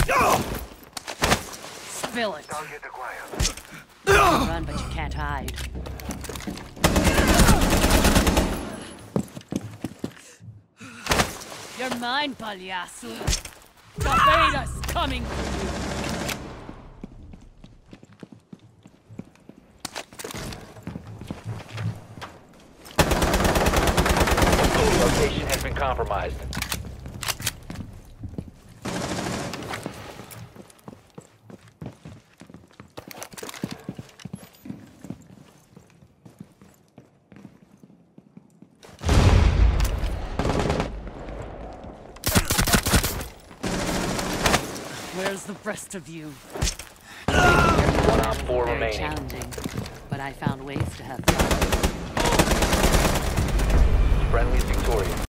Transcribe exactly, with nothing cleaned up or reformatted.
Spill it. Target acquired. You can run, but you can't hide. You're mine, Palhaço. Caveira's coming for you. Location has been compromised. Where's the rest of you? One on four Very remaining. challenging, but I found ways to have fun. Friendly's victorious.